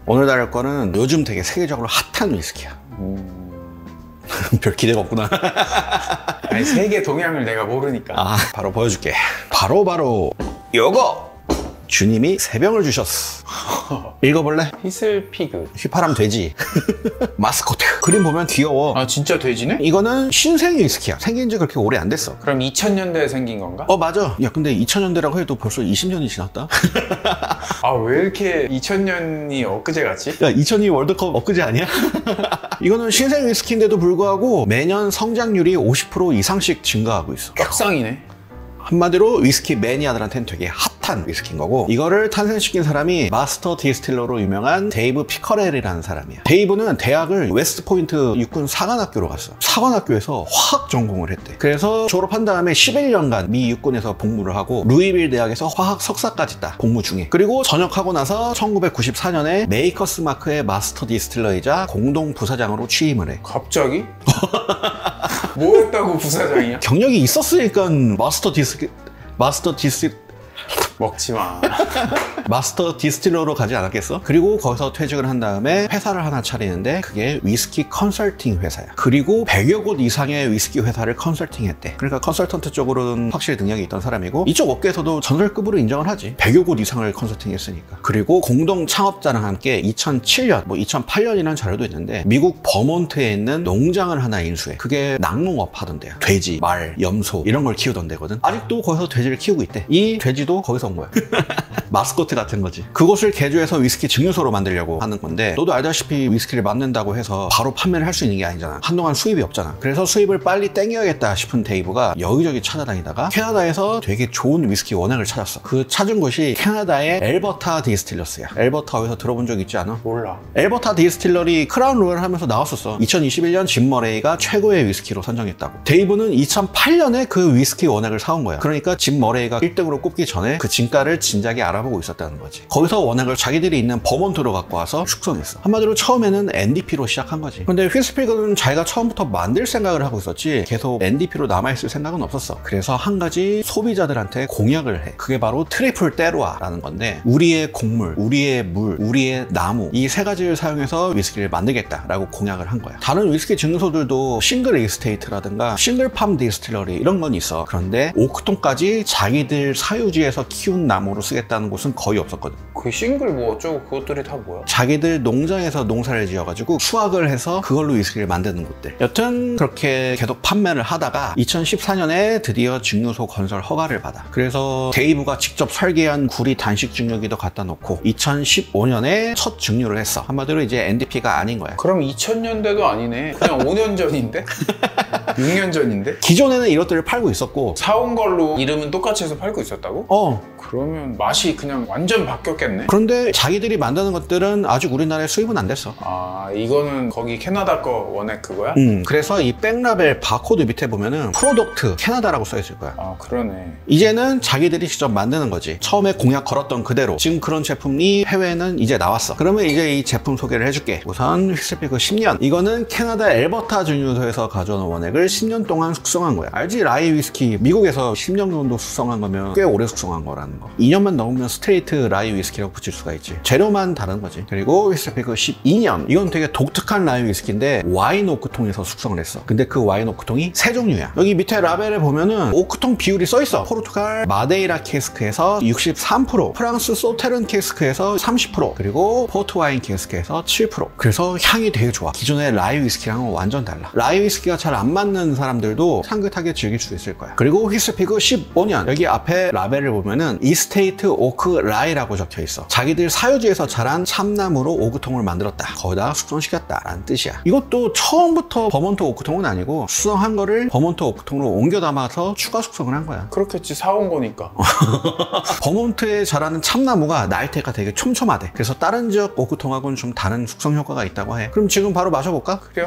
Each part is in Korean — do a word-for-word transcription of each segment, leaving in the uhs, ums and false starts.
오늘 다룰 거는 요즘 되게 세계적으로 핫한 위스키야. 음... 별 기대가 없구나. 아니, 세계 동향을 내가 모르니까. 아, 바로 보여줄게. 바로 바로 요거! 주님이 세 병을 주셨어. 읽어볼래? 휘슬피그. 휘파람 돼지. 마스코트. 그림 보면 귀여워. 아, 진짜 돼지네? 이거는 신생 위스키야. 생긴 지 그렇게 오래 안 됐어. 그럼 이천 년대에 생긴 건가? 어, 맞아. 야, 근데 이천 년대라고 해도 벌써 이십 년이 지났다. 아, 왜 이렇게 이천 년이 엊그제 같지? 야, 이천이 월드컵 엊그제 아니야? 이거는 신생 위스키인데도 불구하고 매년 성장률이 오십 퍼센트 이상씩 증가하고 있어. 떡상이네. 한마디로 위스키 매니아들한테는 되게 핫한 위스키인 거고, 이거를 탄생시킨 사람이 마스터 디스틸러로 유명한 데이브 피커렐이라는 사람이야. 데이브는 대학을 웨스트포인트 육군 사관학교로 갔어. 사관학교에서 화학 전공을 했대. 그래서 졸업한 다음에 십일 년간 미 육군에서 복무를 하고 루이빌 대학에서 화학 석사까지 따, 복무 중에. 그리고 전역하고 나서 천구백구십사 년에 메이커스 마크의 마스터 디스틸러이자 공동 부사장으로 취임을 해. 갑자기? 뭐 했다고 부사장이야? 경력이 있었으니까 마스터 디스 마스터 디스 먹지마. 마스터 디스틸러로 가지 않았겠어? 그리고 거기서 퇴직을 한 다음에 회사를 하나 차리는데 그게 위스키 컨설팅 회사야. 그리고 백여 곳 이상의 위스키 회사를 컨설팅했대. 그러니까 컨설턴트 쪽으로는 확실히 능력이 있던 사람이고, 이쪽 업계에서도 전설급으로 인정을 하지. 백여 곳 이상을 컨설팅했으니까. 그리고 공동 창업자랑 함께 이천칠 년, 뭐 이천팔 년이라는 자료도 있는데 미국 버몬트에 있는 농장을 하나 인수해. 그게 낙농업 하던 데야. 돼지, 말, 염소 이런 걸 키우던 데거든. 아직도 거기서 돼지를 키우고 있대. 이 돼지도 거기서 온 거야. 마스코트 같은 거지. 그곳을 개조해서 위스키 증류소로 만들려고 하는 건데, 너도 알다시피 위스키를 만든다고 해서 바로 판매를 할 수 있는 게 아니잖아. 한동안 수입이 없잖아. 그래서 수입을 빨리 땡겨야겠다 싶은 데이브가 여기저기 찾아다니다가 캐나다에서 되게 좋은 위스키 원액을 찾았어. 그 찾은 곳이 캐나다의 엘버타 디스틸러스야. 엘버타 어디서 들어본 적 있지 않아? 몰라. 엘버타 디스틸러리 크라운 로얄 하면서 나왔었어. 이천이십일 년 짐 머레이가 최고의 위스키로 선정했다고. 데이브는 이천팔 년에 그 위스키 원액을 사온 거야. 그러니까 짐 머레이가 일 등으로 꼽기 전에 그 진가를 진작에 알아보고 있었다는 거지. 거기서 원액을 자기들이 있는 버몬트로 갖고 와서 숙성했어. 한마디로 처음에는 엔디피로 시작한 거지. 근데 휘스필그는 자기가 처음부터 만들 생각을 하고 있었지 계속 엔디피로 남아있을 생각은 없었어. 그래서 한 가지 소비자들한테 공약을 해. 그게 바로 트리플 테루아라는 건데, 우리의 곡물, 우리의 물, 우리의 나무, 이 세 가지를 사용해서 위스키를 만들겠다라고 공약을 한 거야. 다른 위스키 증류소들도 싱글 에스테이트라든가 싱글 팜 디스틸러리 이런 건 있어. 그런데 오크통까지 자기들 사유지에서 키운 나무로 쓰겠다는 곳은 거의 없었거든. 그 싱글 뭐 어쩌고 그것들이 다 뭐야? 자기들 농장에서 농사를 지어가지고 수확을 해서 그걸로 위스키를 만드는 곳들. 여튼 그렇게 계속 판매를 하다가 이천십사 년에 드디어 증류소 건설 허가를 받아. 그래서 데이브가 직접 설계한 구리 단식 증류기도 갖다 놓고 이천십오 년에 첫 증류를 했어. 한마디로 이제 엔디피가 아닌 거야. 그럼 이천 년대도 아니네. 그냥 오 년 전인데? 육 년 전인데? 기존에는 이것들을 팔고 있었고, 사온 걸로 이름은 똑같이 해서 팔고 있었다고? 어 그러면 맛이 그냥 완전 바뀌었겠네? 그런데 자기들이 만드는 것들은 아직 우리나라에 수입은 안 됐어. 아, 이거는 거기 캐나다 거 원액 그거야? 음, 그래서 이 백라벨 바코드 밑에 보면은 프로덕트 캐나다라고 써있을 거야. 아, 그러네. 이제는 자기들이 직접 만드는 거지. 처음에 공약 걸었던 그대로 지금 그런 제품이 해외에는 이제 나왔어. 그러면 이제 이 제품 소개를 해줄게. 우선 휘스필그 십 년. 이거는 캐나다 엘버타 증류소에서 가져온 원액을 십 년 동안 숙성한 거야. 알지? 라이 위스키 미국에서 십 년 정도 숙성한 거면 꽤 오래 숙성한 거라는 거. 이 년만 넘으면 스트레이트 라이 위스키라고 붙일 수가 있지. 재료만 다른 거지. 그리고 휘스필그 십이 년. 이건 되게 독특한 라이 위스키인데 와인 오크통에서 숙성을 했어. 근데 그 와인 오크통이 세 종류야. 여기 밑에 라벨에 보면은 오크통 비율이 써있어. 포르투갈 마데이라 캐스크에서 육십삼 퍼센트, 프랑스 소테른 캐스크에서 삼십 퍼센트, 그리고 포트와인 캐스크에서 칠 퍼센트. 그래서 향이 되게 좋아. 기존의 라이 위스키랑은 완전 달라. 라이 위스키가 잘 안 맞는 사람들도 향긋하게 즐길 수 있을 거야. 그리고 휘스필그 십오 년. 여기 앞에 라벨을 보면은 이스테이트 오크 라이라고 적혀 있어. 자기들 사유지에서 자란 참나무로 오크통을 만들었다. 거기다 숙성시켰다 라는 뜻이야. 이것도 처음부터 버몬트 오크통은 아니고 숙성한 거를 버몬트 오크통으로 옮겨 담아서 추가 숙성을 한 거야. 그렇겠지, 사온 거니까. 버몬트에 자라는 참나무가 나이테가 되게 촘촘하대. 그래서 다른 지역 오크통하고는 좀 다른 숙성 효과가 있다고 해. 그럼 지금 바로 마셔볼까? 그래요?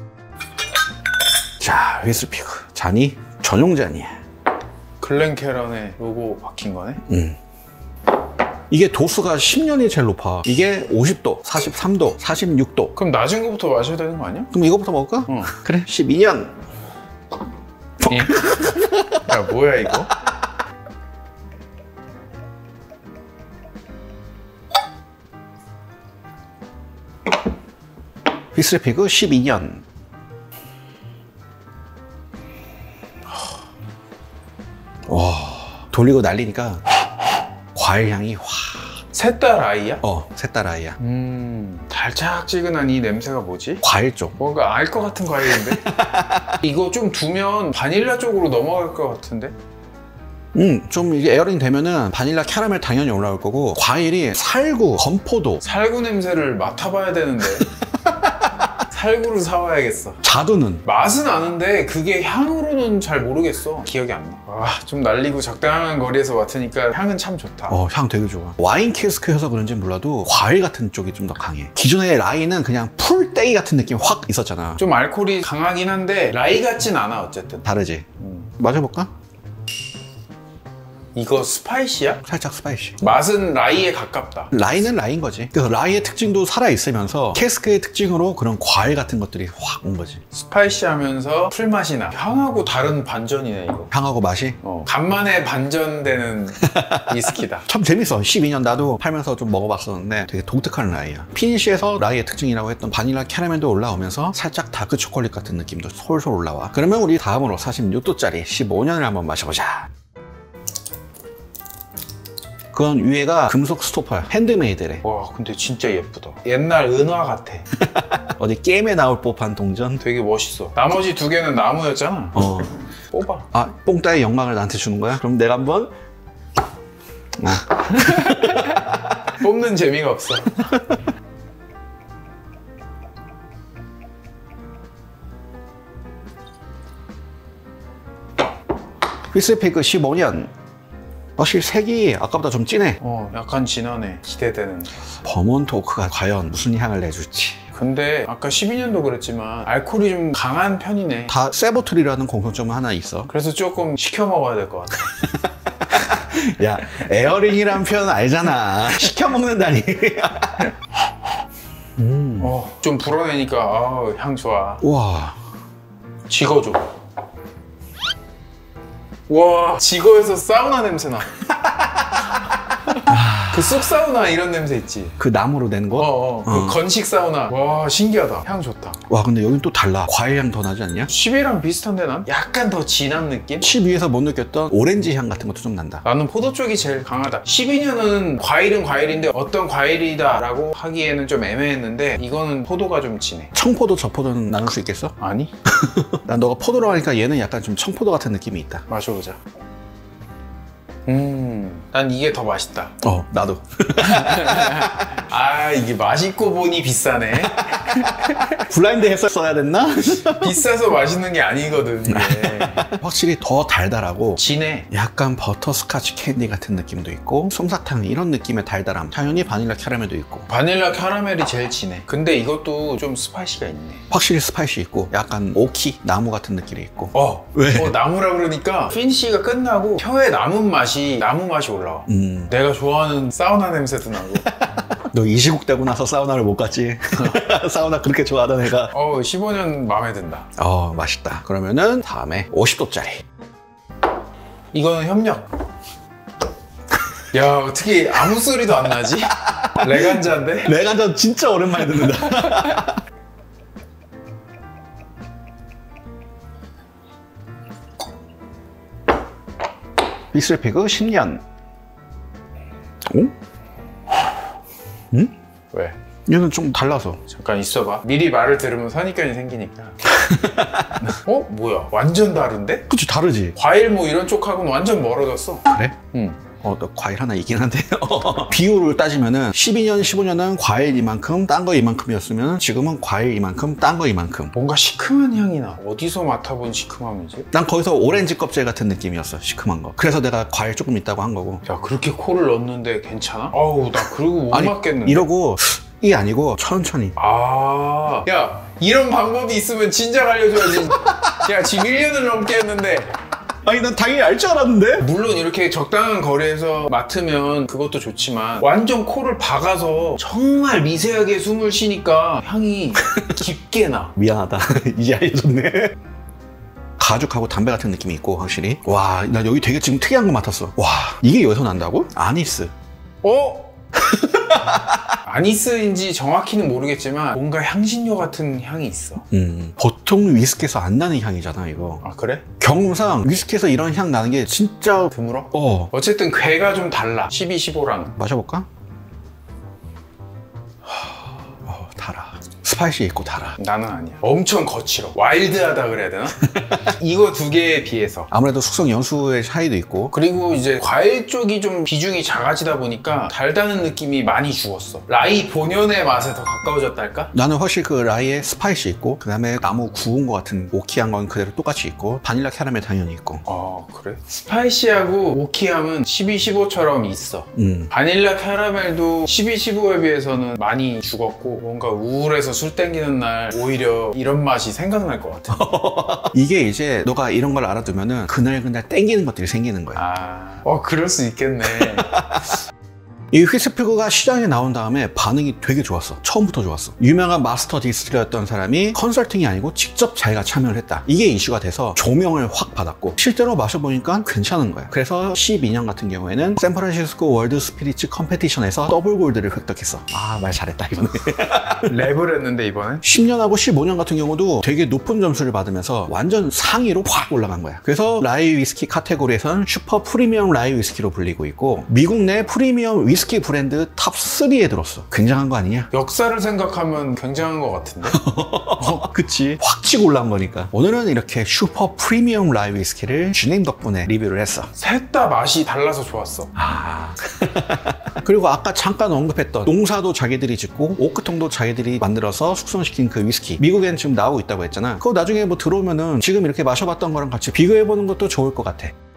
자, 휘스필그 잔이 전용 잔이야. 글렌캐런의 로고 박힌 거네? 응. 이게 도수가 십 년이 제일 높아. 이게 오십 도, 사십삼 도, 사십육 도. 그럼 낮은 거부터 마셔야 되는 거 아니야? 그럼 이거부터 먹을까? 응. 그래, 십이 년. 예? 야, 뭐야 이거? 휘슬피그 십이 년. 와, 돌리고 날리니까 과일 향이 확. 셋 다 라이야? 어, 셋 다 라이야. 음, 달짝지근한 이 냄새가 뭐지? 과일 쪽. 뭔가 알 것 같은 과일인데? 이거 좀 두면 바닐라 쪽으로 넘어갈 것 같은데? 음, 좀 이게 에어링 되면은 바닐라 캐러멜 당연히 올라올 거고, 과일이 살구, 건포도, 살구 냄새를 맡아봐야 되는데 살구를 사와야겠어. 자두는 맛은 아는데 그게 향으로는 잘 모르겠어. 기억이 안 나. 와, 좀 날리고 적당한 거리에서 맡으니까 향은 참 좋다. 어, 향 되게 좋아. 와인 캐스크여서 그런지 몰라도 과일 같은 쪽이 좀 더 강해. 기존의 라이는 그냥 풀떼기 같은 느낌 확 있었잖아. 좀 알코올이 강하긴 한데 라이 같진 않아 어쨌든. 다르지? 음. 마셔볼까? 이거 스파이시야? 살짝 스파이시. 맛은 라이에 가깝다. 라이는 라이인 거지. 그래서 라이의 특징도 살아있으면서 캐스크의 특징으로 그런 과일 같은 것들이 확 온 거지. 스파이시하면서 풀맛이 나. 향하고 다른 반전이네 이거. 향하고 맛이 어. 간만에 반전되는 위스키다. 참 재밌어. 십이 년 나도 팔면서 좀 먹어봤었는데 되게 독특한 라이야. 피니쉬에서 라이의 특징이라고 했던 바닐라 캐러멜도 올라오면서 살짝 다크 초콜릿 같은 느낌도 솔솔 올라와. 그러면 우리 다음으로 사십육 도짜리 십오 년을 한번 마셔보자. 그건 위에가 금속 스토퍼야. 핸드메이드래. 와, 근데 진짜 예쁘다. 옛날 은화 같아. 어디 게임에 나올 법한 동전? 되게 멋있어. 나머지 두 개는 나무였잖아. 어. 뽑아. 아, 뽕따의 영광을 나한테 주는 거야? 그럼 내가 한번 어. 뽑는 재미가 없어. 휘슬피그 십오 년. 확실히 색이 아까보다 좀 진해. 어, 약간 진하네. 기대되는. 버몬트 오크가 과연 무슨 향을 내줄지. 근데 아까 십이 년도 그랬지만 알코올이 좀 강한 편이네. 다 세보틀이라는 공통점은 하나 있어. 그래서 조금 시켜 먹어야 될 것 같아. 야, 에어링이란 표현 알잖아. 시켜 먹는다니. 음. 어, 좀 불어내니까 아, 향 좋아. 우와. 지거줘. 와, 지거에서 사우나 냄새 나. 그 쑥 사우나 이런 냄새 있지. 그 나무로 된 거? 어, 어. 그 어. 건식 사우나. 와, 신기하다. 향 좋다. 와, 근데 여긴 또 달라. 과일 향 더 나지 않냐? 십이랑 비슷한데 난? 약간 더 진한 느낌? 칩 위에서 못 느꼈던 오렌지 향 같은 것도 좀 난다. 나는 포도 쪽이 제일 강하다. 십이 년은 과일은 과일인데 어떤 과일이다 라고 하기에는 좀 애매했는데 이거는 포도가 좀 진해. 청포도, 저포도는 나눌 수 있겠어? 아니? 난 너가 포도로 하니까 얘는 약간 좀 청포도 같은 느낌이 있다. 마셔보자. 음, 난 이게 더 맛있다. 어, 나도. 아, 이게 맛있고 보니 비싸네. 블라인드 했었어야 됐나? 비싸서 맛있는 게 아니거든, 이게. 확실히 더 달달하고 진해. 약간 버터스카치 캔디 같은 느낌도 있고 솜사탕 이런 느낌의 달달함. 당연히 바닐라 캐러멜도 있고 바닐라 캐러멜이 제일 진해. 근데 이것도 좀 스파이시가 있네. 확실히 스파이시 있고 약간 오키, 나무 같은 느낌이 있고. 어, 왜? 어, 나무라 그러니까 피니쉬가 끝나고 혀에 남은 맛이 나무 맛이 올라와. 음. 내가 좋아하는 사우나 냄새도 나고. 너 이 시국 되고 나서 사우나를 못 갔지? 사우나 그렇게 좋아하던 애가. 어, 십오 년 마음에 든다. 어, 맛있다. 그러면은 다음에 오십 도짜리. 이거는 협력. 야, 어떻게 아무 소리도 안 나지? 레간자인데? 레간자 진짜 오랜만에 듣는다. 휘슬피그 십 년. 오? 응? 왜? 얘는 좀 달라서. 잠깐 있어봐. 미리 말을 들으면 선입견이 생기니까. 어? 뭐야? 완전 다른데? 그치, 다르지? 과일 뭐 이런 쪽하고는 완전 멀어졌어. 그래? 응. 어, 너 과일 하나 있긴 한데. 비율을 따지면은 십이 년, 십오 년은 과일 이만큼, 딴 거 이만큼이었으면 지금은 과일 이만큼, 딴 거 이만큼. 뭔가 시큼한 향이 나. 어디서 맡아본 시큼함이지? 난 거기서 오렌지 껍질 같은 느낌이었어, 시큼한 거. 그래서 내가 과일 조금 있다고 한 거고. 야, 그렇게 코를 넣었는데 괜찮아? 어우, 나 그러고 못 맞겠는데. 이러고 이 아니고 천천히. 아, 야, 이런 방법이 있으면 진작 알려줘야지. 야, 지금 일 년을 넘게 했는데. 아니, 난 당연히 알 줄 알았는데? 물론 이렇게 적당한 거리에서 맡으면 그것도 좋지만 완전 코를 박아서 정말 미세하게 숨을 쉬니까 향이 깊게 나. 미안하다. 이제 알려줬네. 가죽하고 담배 같은 느낌이 있고 확실히. 와, 나 여기 되게 지금 특이한 거 맡았어. 와, 이게 여기서 난다고? 아니스. 어? 아니스인지 정확히는 모르겠지만 뭔가 향신료 같은 향이 있어. 음, 보통 위스키에서 안 나는 향이잖아 이거. 아 그래? 경험상 위스키에서 이런 향 나는 게 진짜 드물어? 어 어쨌든 괴가 좀 달라. 십이, 십오랑은. 마셔볼까? 어 달아. 스파이시 있고 달아. 나는 아니야. 엄청 거칠어. 와일드하다 그래야 되나? 이거 두 개에 비해서. 아무래도 숙성 연수의 차이도 있고. 그리고 이제 과일 쪽이 좀 비중이 작아지다 보니까 달다는 느낌이 많이 죽었어. 라이 본연의 맛에 더 가까워졌달까? 나는 훨씬 그 라이에 스파이시 있고, 그 다음에 나무 구운 것 같은 오키한 건 그대로 똑같이 있고, 바닐라 캐러멜 당연히 있고. 아 그래? 스파이시하고 오키함은 십이, 십오처럼 있어. 음. 바닐라 캐러멜도 십이, 십오에 비해서는 많이 죽었고 뭔가 우울해서 술 땡기는 날 오히려 이런 맛이 생각날 것 같아. 이게 이제 너가 이런 걸 알아두면은 그날 그날 땡기는 것들이 생기는 거야. 아, 어 그럴 수 있겠네. 이 휘스피그가 시장에 나온 다음에 반응이 되게 좋았어. 처음부터 좋았어. 유명한 마스터 디스틸러였던 사람이 컨설팅이 아니고 직접 자기가 참여를 했다. 이게 이슈가 돼서 조명을 확 받았고 실제로 마셔보니까 괜찮은 거야. 그래서 십이 년 같은 경우에는 샌프란시스코 월드 스피리츠 컴페티션에서 더블 골드를 획득했어. 아, 말 잘했다 이번에. 랩을 했는데 이번엔? 십 년하고 십오 년 같은 경우도 되게 높은 점수를 받으면서 완전 상위로 확 올라간 거야. 그래서 라이 위스키 카테고리에서는 슈퍼 프리미엄 라이 위스키로 불리고 있고 미국 내 프리미엄 위스키 위스키 브랜드 탑 쓰리에 들었어. 굉장한 거 아니냐? 역사를 생각하면 굉장한 것 같은데? 어, 그치. 확 치고 올라온 거니까. 오늘은 이렇게 슈퍼 프리미엄 라이 위스키를 주님 덕분에 리뷰를 했어. 셋 다 맛이 달라서 좋았어. 아. 그리고 아까 잠깐 언급했던 농사도 자기들이 짓고 오크통도 자기들이 만들어서 숙성시킨 그 위스키. 미국엔 지금 나오고 있다고 했잖아. 그거 나중에 뭐 들어오면은 지금 이렇게 마셔봤던 거랑 같이 비교해보는 것도 좋을 것 같아.